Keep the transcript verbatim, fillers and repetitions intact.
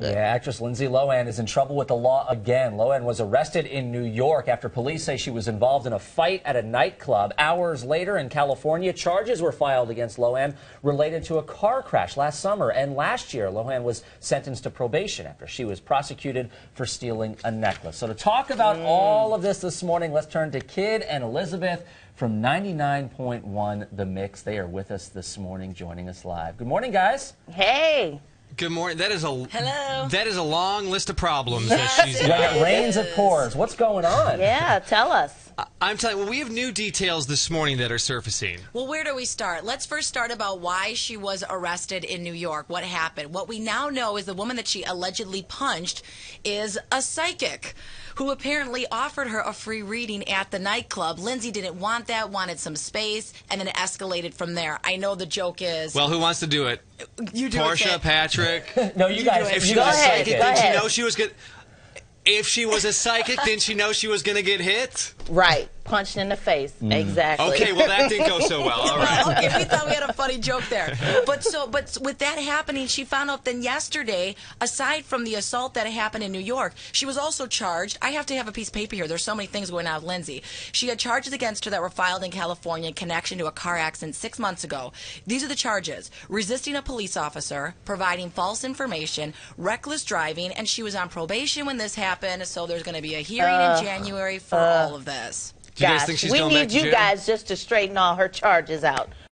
good. Yeah, actress Lindsay Lohan is in trouble with the law again. Lohan was arrested in New York after police say she was involved in a fight at a nightclub. Hours later in California, charges were filed against Lohan related to a car crash last summer. And last year, Lohan was sentenced to probation after she was prosecuted for stealing a necklace. So to talk about mm. all of this this morning, let's turn to Kid and Elizabeth from ninety-nine point one The Mix. They are with us this morning, joining us live. Good morning, guys. Hey. Good morning. That is a Hello. That is a long list of problems that she's When got. it rains, it pours. What's going on? Yeah, tell us. I- I'm telling you, well, we have new details this morning that are surfacing. Well, where do we start? Let's first start about why she was arrested in New York. What happened? What we now know is the woman that she allegedly punched is a psychic who apparently offered her a free reading at the nightclub. Lindsay didn't want that, wanted some space, and then it escalated from there. I know the joke is... Well, who wants to do it? You do Portia, it, Patrick? No, you, You guys. do it. If you she Go was a guys ahead, psychic, go didn't she ahead. know she was good? If she was a psychic, didn't she know she was going to get hit? Right. Punched in the face. Exactly. Okay, well, that didn't go so well. All right. Okay, we thought we had a funny joke there. But so, but with that happening, she found out then yesterday, aside from the assault that happened in New York, she was also charged. I have to have a piece of paper here. There's so many things going on with Lindsay. She had charges against her that were filed in California in connection to a car accident six months ago. These are the charges: resisting a police officer, providing false information, reckless driving, and she was on probation when this happened, so there's going to be a hearing Uh, in January for uh, all of this. Do you guys Gosh, think she's we going back need to you jail? guys just to straighten all her charges out.